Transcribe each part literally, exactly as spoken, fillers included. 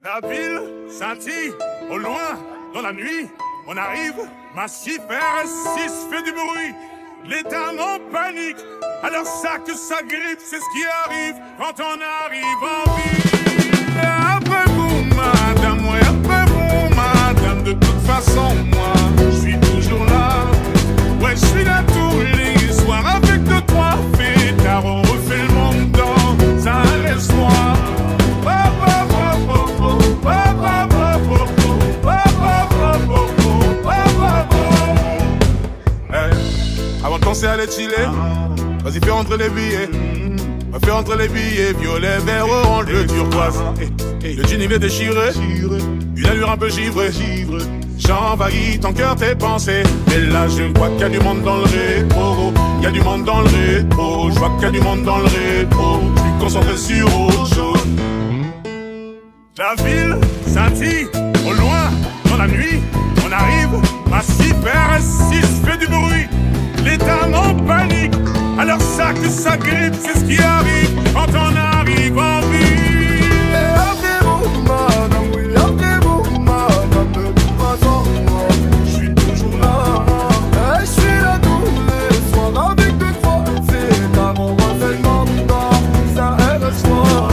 La ville scintille, au loin, dans la nuit, on arrive, massif, R S six fait du bruit. L'État en panique, alors ça que ça grippe, c'est ce qui arrive quand on arrive en ville. Après vous, madame, ouais, après vous, madame, de toute façon, moi, je suis toujours là. Ouais, je suis là tous les soirs avec deux, trois fêtards, on refait le monde dans un espoir. Avant de penser à les chiller, vas-y fais rentrer les billets. Fais rentrer les billets, violet, vert, orange, le turquoise. Le jean il est déchiré, une allure un peu givrée. J'envahis ton cœur, tes pensées. Mais là je vois qu'il y a du monde dans le rétro. Il y a du monde dans le rétro. Je vois qu'il y a du monde dans le rétro. Je suis concentré sur autre chose. La ville scintille, au loin, dans la nuit, on arrive, massif, R S six fait du bruit. L'État en panique, alors ça que ça grippe, c'est ce qui arrive quand on arrive en ville. Et appelez-vous madame, oui, appelez-vous madame, de toute façon, moi, je suis toujours là. Et je suis là tous les soirs avec deux, trois, c'est à mon refait dans ça aide le soir.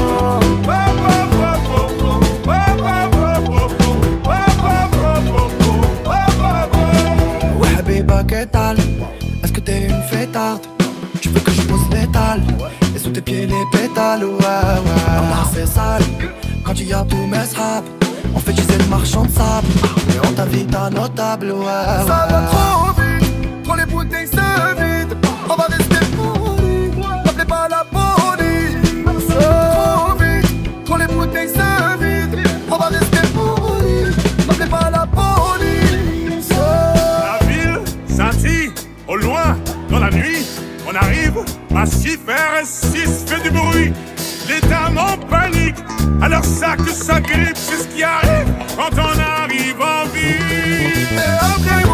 Ouais, Habiba, qu'est-ce est-ce que t'es une fêtarde? Tu veux que je pose l'étal et sous tes pieds les pétales, ouais, ouais. Maman c'est sale, quand tu y as tous mes straps. On fait utiliser le marchand de sable et on t'invite à nos tables, ouais, ouais. Ça va trop vite, trop les bouteilles se vident. On va rester polis, n'appelez pas la police. Trop vite, trop les bouteilles se vident. On va rester polis, n'appelez pas la police. La ville scintille, au loin, dans la nuit, on arrive, massif, R S six fait du bruit. L'État en panique, alors ça que ça grippe, c'est ce qui arrive quand on arrive en ville. Et après